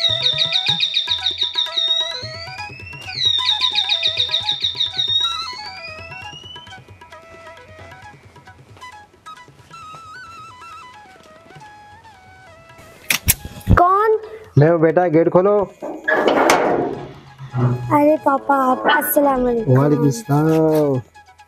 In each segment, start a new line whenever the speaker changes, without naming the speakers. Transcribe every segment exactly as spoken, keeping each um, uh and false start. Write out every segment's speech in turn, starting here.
कौन?
मैं हूँ बेटा, गेट खोलो।
अरे पापा आप। अस्सलाम वालेकुम।
वालेकुम सलाम।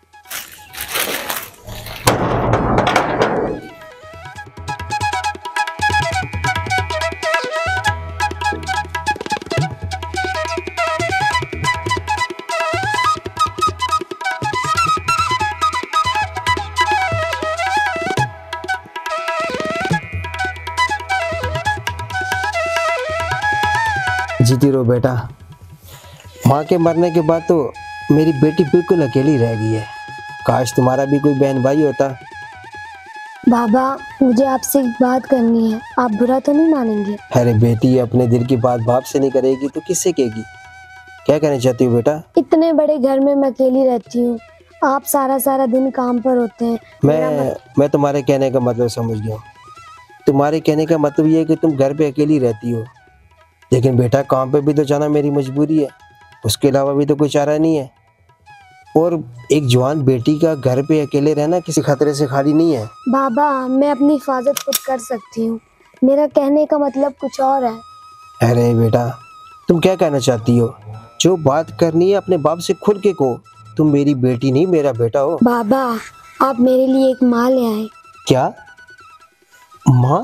जीती रहो बेटा। माँ के मरने के बाद तो मेरी बेटी बिल्कुल अकेली रह गई है। काश तुम्हारा भी कोई बहन भाई होता।
बाबा मुझे आपसे एक बात करनी है, आप बुरा तो नहीं मानेंगे?
अरे बेटी, अपने दिल की बात बाप से नहीं करेगी तो किससे कहेगी? क्या कहना चाहती हो बेटा?
इतने बड़े घर में मैं अकेली रहती हूँ, आप सारा सारा दिन काम पर होते हैं।
मैं मत... मैं तुम्हारे कहने का मतलब समझ गया हूँ। तुम्हारे कहने का मतलब ये है कि तुम घर पे अकेली रहती हो, लेकिन बेटा काम पे भी तो जाना मेरी मजबूरी है, उसके अलावा भी तो कोई चारा नहीं है। और एक जवान बेटी का घर पे अकेले रहना किसी खतरे से खाली नहीं है।
बाबा मैं अपनी हिफाजत खुद कर सकती हूँ, मेरा कहने का मतलब कुछ और है।
अरे बेटा, तुम क्या कहना चाहती हो? जो बात करनी है अपने बाप से खुल के कहो। तुम मेरी बेटी नहीं मेरा बेटा हो।
बाबा आप मेरे लिए एक माँ ले आए।
क्या माँ?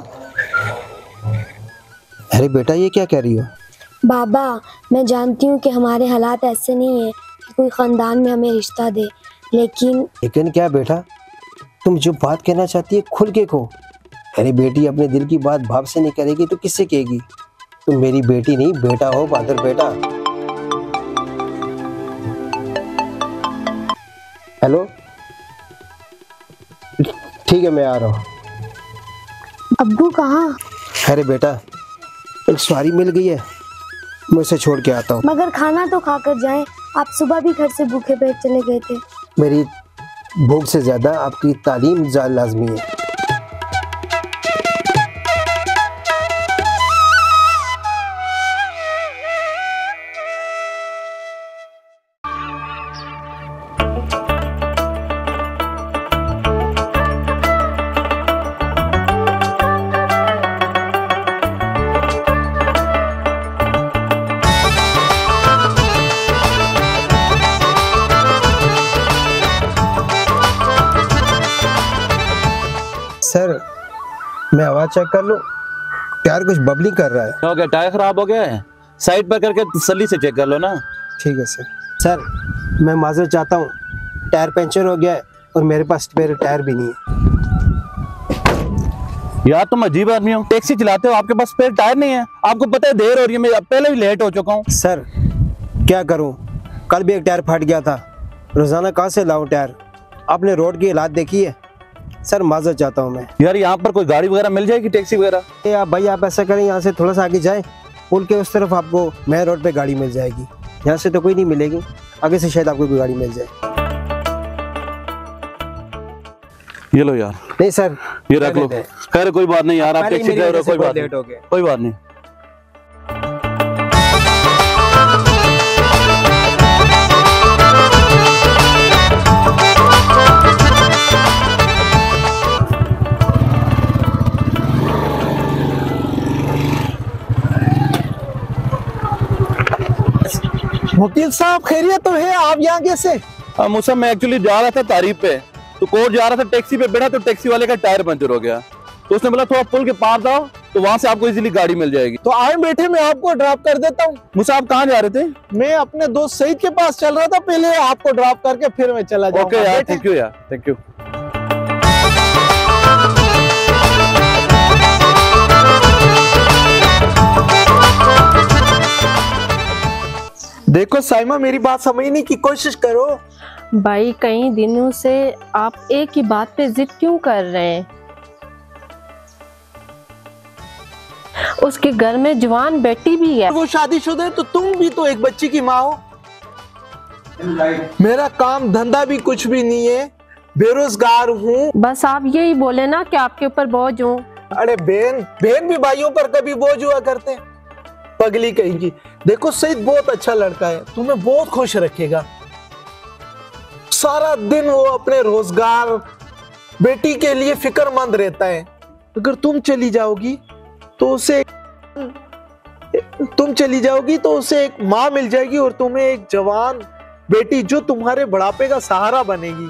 अरे बेटा ये क्या कह रही हो?
बाबा मैं जानती हूँ कि हमारे हालात ऐसे नहीं है कि कोई ख़ानदान में हमें रिश्ता दे, लेकिन
लेकिन क्या बेटा? तुम जो बात कहना चाहती है खुल के कहो। अरे बेटी, अपने दिल की बात बाप से नहीं करेगी तो किससे कहेगी? तुम मेरी बेटी नहीं बेटा हो, बहादुर बेटा। हेलो, ठीक है मैं आ रहा हूँ।
अब्बू कहाँ?
अरे बेटा, एक सवारी मिल गई है, मैं उसे छोड़ के आता हूँ।
मगर खाना तो खाकर जाएं, आप सुबह भी घर से भूखे पेट चले गए थे।
मेरी भूख से ज्यादा आपकी तालीम ज्यादा लाजमी है। सर मैं आवाज चेक कर लूं? टायर कुछ बबलिंग कर रहा है।
हो गया? टायर खराब हो गया है? साइड पर करके तसल्ली से चेक कर लो ना।
ठीक है सर। सर मैं माजरत चाहता हूँ, टायर पंचर हो गया है और मेरे पास स्पेयर टायर भी नहीं है।
यार तुम अजीब आदमी हो, टैक्सी चलाते हो, आपके पास स्पेयर टायर नहीं है? आपको पता है देर हो रही है, मैं पहले भी लेट हो चुका हूँ।
सर क्या करूँ, कल भी एक टायर फट गया था, रोजाना कहाँ से लाऊं टायर? आपने रोड की हालात देखी है। सर माजरत चाहता हूँ मैं।
यार यहाँ पर कोई गाड़ी वगैरह मिल जाएगी, टैक्सी वगैरह?
आप भाई आप ऐसा करें, यहाँ से थोड़ा सा आगे जाएं, पुल के उस तरफ आपको मेन रोड पे गाड़ी मिल जाएगी। यहाँ से तो कोई नहीं मिलेगी, आगे से शायद आपको कोई गाड़ी मिल जाए।
ये लो यार।
नहीं सर
ये रख लो। खैर कोई बात नहीं यार, आप टैक्सी ड्राइवर हो, कोई बात नहीं, कोई बात नहीं।
वकील साहब खैरियत तो है, आप यहाँ कैसे?
मुझसे मैं एक्चुअली जा रहा था तारीफ पे, तो कोर्ट जा रहा था, टैक्सी पे बैठा तो टैक्सी वाले का टायर पंचर हो गया, तो उसने बोला थोड़ा पुल के पार जाओ तो वहां से आपको इजीली गाड़ी मिल जाएगी।
तो आए बैठे मैं आपको ड्रॉप कर देता हूँ।
मुझसे आप कहाँ जा रहे थे?
मैं अपने दोस्त सईद के पास चल रहा था, पहले आपको ड्रॉप करके फिर मैं चला जाऊंगा।
ओके यार, थैंक यू यार, थैंक यू।
देखो साइमा, मेरी बात समझने की कोशिश करो।
भाई कई दिनों से आप एक ही बात पे जिद क्यों कर रहे हैं? उसके घर में जवान बेटी भी है।
वो शादीशुदा है तो तुम भी तो एक बच्ची की माँ हो। मेरा काम धंधा भी कुछ भी नहीं है, बेरोजगार हूँ।
बस आप यही बोले ना कि आपके ऊपर बोझ हूँ।
अरे बहन बहन भी भाइयों पर कभी बोझ हुआ करते, पगली कहेगी। देखो सईद बहुत अच्छा लड़का है, तुम्हें बहुत खुश रखेगा। सारा दिन वो अपने रोजगार बेटी के लिए फिक्रमंद रहता है। अगर तुम चली जाओगी तो उसे तुम चली जाओगी तो उसे एक माँ मिल जाएगी और तुम्हें एक जवान बेटी जो तुम्हारे बुढ़ापे का सहारा बनेगी।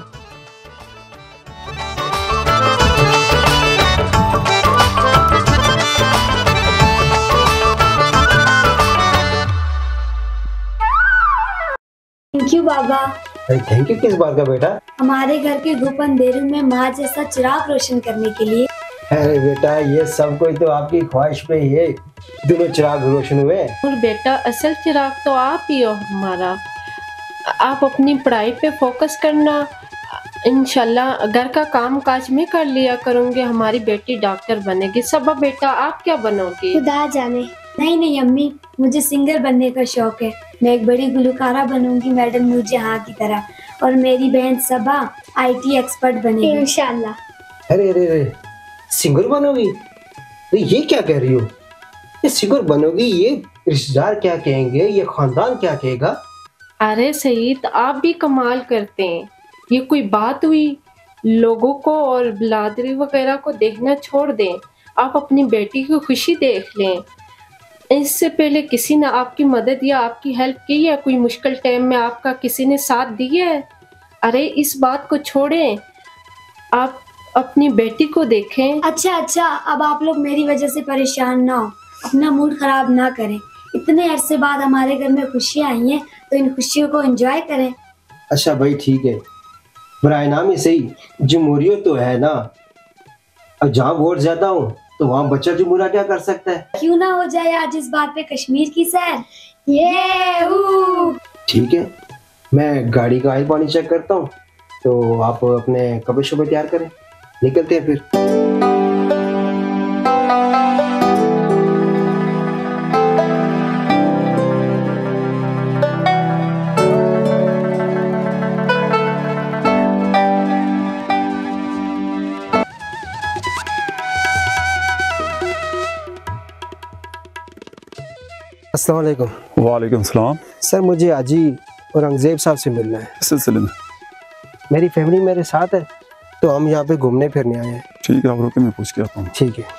थैंक यू बाबा।
अरे थैंक यू किस बात का बेटा?
हमारे घर के गुप अंधेरों में माँ जैसा चिराग रोशन करने के लिए।
अरे बेटा ये सब कोई तो आपकी ख्वाहिश पे ही है, दोनों चिराग रोशन हुए।
और बेटा असल चिराग तो आप ही हो हमारा। आप अपनी पढ़ाई पे फोकस करना, इंशाल्लाह घर का काम काज में कर लिया करूँगी। हमारी बेटी डॉक्टर बनेगी। सब बेटा आप क्या बनोगी?
खुदा जाने। नहीं नहीं अम्मी, मुझे सिंगर बनने का शौक है। मैं एक बड़ी गुलकारा बनूंगी मैडम नूरजहां की तरह, और मेरी बहन सबा आईटी एक्सपर्ट बनेगी इंशाल्लाह।
अरे अरे अरे सिंगर बनोगी? तो ये क्या कह रही हो? ये सिंगर बनोगी, ये रिश्तेदार क्या कहेंगे, ये खानदान क्या कहेगा?
अरे सईद आप भी कमाल करते हैं। ये कोई बात हुई? लोगों को और बिरादरी वगैरह को देखना छोड़ दें, आप अपनी बेटी की खुशी देख लें। इससे पहले किसी ने आपकी मदद या आपकी हेल्प की है? कोई मुश्किल टाइम में आपका किसी ने साथ दिया है? अरे इस बात को छोड़ें, आप अपनी बेटी को देखें।
अच्छा अच्छा, अब आप लोग मेरी वजह से परेशान ना हो, अपना मूड खराब ना करें। इतने अरसे बाद हमारे घर में खुशियाँ आई हैं तो इन खुशियों को एंजॉय करें।
अच्छा भाई ठीक है, बराए नाम ही सही, जमहूरियत तो है ना। अब जहाँ वोट ज्यादा हो तो वहाँ बच्चा जमहूरा क्या कर सकता है?
क्यों ना हो जाए आज इस बात पे कश्मीर की सैर। ये
ठीक है, मैं गाड़ी का ऑयल पानी चेक करता हूँ, तो आप अपने कपड़े शपड़े तैयार करें, निकलते हैं फिर। अस्सलाम वालेकुम।
वालेकुम सलाम।
सर मुझे हाजी औरंगजेब साहब से मिलना है।
इस सिलसिले में
मेरी फैमिली मेरे साथ है, तो हम यहाँ पे घूमने फिरने आए हैं।
ठीक है, आप रुके, मैं पूछ के आता हूँ।
ठीक है।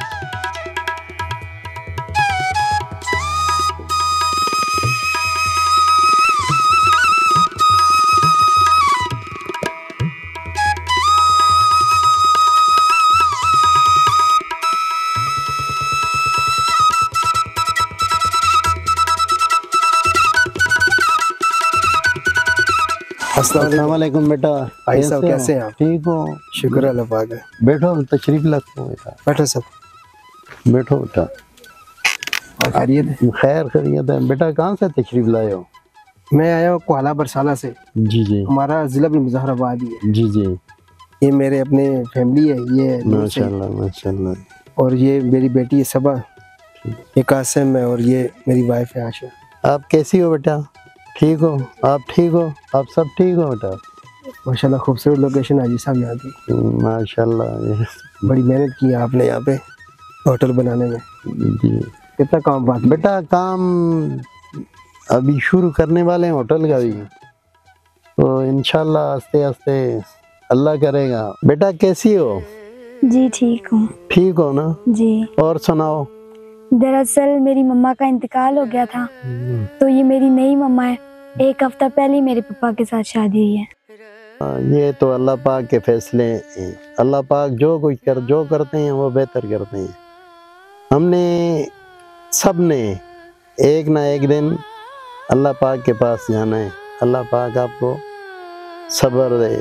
अस्सलाम वालेकुम बेटा।
भाई साहब कैसे हैं आप?
ठीक हो?
शुक्र अल्लाह पाक है।
बैठो, तशरीफ लाते हो बेटा।
बैठो सब।
बैठो बेटा।
और खैरियत है?
खैर खैरियत है बेटा। कहाँ से तशरीफ लाए हो?
मैं आया हूँ कोहाला बरसाला से।
जी जी।
हमारा जिला भी मुजफ्फराबाद ही है।
जी जी।
ये मेरे अपने फैमिली है, ये
माशाल्लाह माशाल्लाह।
और ये मेरी बेटी है सबा, ये कासिम है, और ये मेरी वाइफ है आशा।
आप कैसी हो बेटा? ठीक हो? आप ठीक हो? आप सब ठीक हो बेटा?
माशाल्लाह खूबसूरत लोकेशन हाजी साहब यहाँ की।
माशाल्लाह
बड़ी मेहनत की है आपने यहाँ पे होटल बनाने में।
जी।
कितना काम बाकी
बेटा? काम अभी शुरू करने वाले हैं होटल का भी, तो इंशाल्लाह आस्ते आस्ते अल्लाह करेगा। बेटा कैसी हो?
जी ठीक हूँ।
ठीक हो ना?
जी।
और सुनाओ।
दरअसल मेरी मम्मा का इंतकाल हो गया था, तो ये मेरी नई मम्मा है। एक हफ्ता पहले ही मेरे पापा के साथ शादी हुई है।
ये तो अल्लाह पाक के फैसले हैं। अल्लाह पाक जो कुछ कर जो करते हैं वो बेहतर करते हैं। हमने सब ने एक ना एक दिन अल्लाह पाक के पास जाना है। अल्लाह पाक आपको सब्र दे।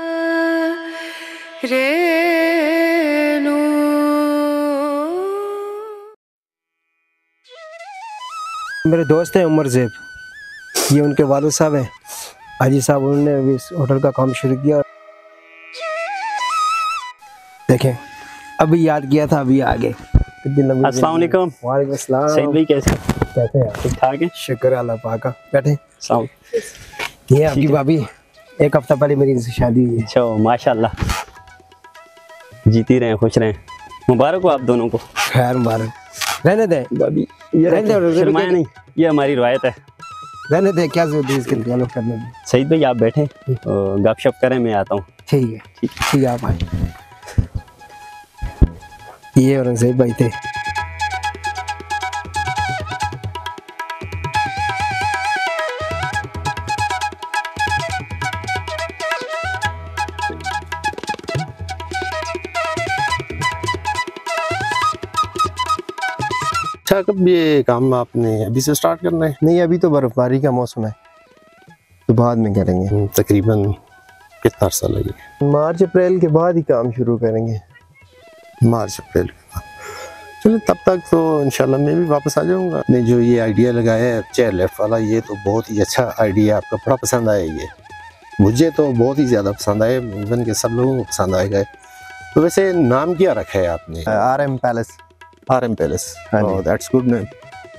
मेरे दोस्त हैं उमर ज़ेब, ये उनके वालिद साहब हैं हाजी साहब। उन्होंने अभी इस होटल का काम शुरू किया। देखें अभी याद किया था, अभी आ गए।
अस्सलाम वालेकुम।
वालेकुम अस्सलाम।
सईद भाई कैसे
कैसे हैं?
ठीक ठाक है?
शुक्र अल्लाह पाक का। बैठे।
सलाम।
ये आपकी भाभी, एक हफ्ता पहले मेरी इनसे शादी हुई है।
अच्छा माशाल्लाह, जीती रहें खुश रहें। मुबारक हो आप दोनों को।
खैर मुबारक। रहने दे
भाभी ये
रहने दे,
रखें, शर्माया नहीं, ये हमारी रवायत है।
रहने दे, क्या जरूरत है इसके ताल्लुक करने की।
सईद भाई आप बैठे गपशप करें, मैं आता हूँ।
ठीक है ठीक है, आप आए। ये औरंगजेब भाई थे।
अच्छा, कब ये काम आपने अभी से स्टार्ट करना है?
नहीं, अभी तो बर्फबारी का मौसम है, तो बाद में करेंगे।
तकरीबन कितना अर्सा लगेगा?
मार्च अप्रैल के बाद ही काम शुरू करेंगे।
मार्च अप्रैल के बाद। चलो तब तक तो इंशाल्लाह मैं भी वापस आ जाऊंगा। आपने जो ये आइडिया लगाया है चेयर लेफ्ट वाला, ये तो बहुत ही अच्छा आइडिया, आपका बड़ा पसंद आया। ये मुझे तो बहुत ही ज़्यादा पसंद आया, इवन के सब लोगों को पसंद आएगा। तो वैसे नाम क्या रखा है आपने?
R M palace.
R M palace, that's good name.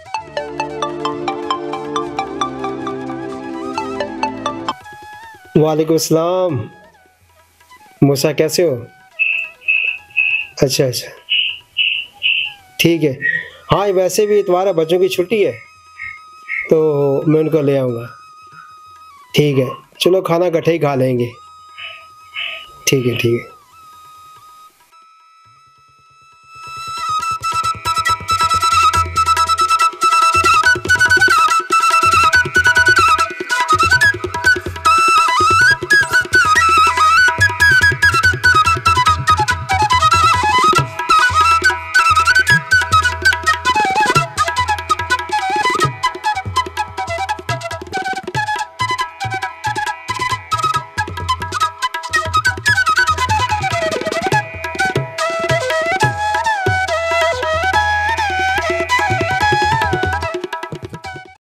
वालेकुम सलाम। मूसा कैसे हो? अच्छा अच्छा ठीक है। हाँ, वैसे भी इतवार है, बच्चों की छुट्टी है, तो मैं उनको ले आऊँगा। ठीक है, चलो खाना इकट्ठे ही खा लेंगे। ठीक है ठीक है।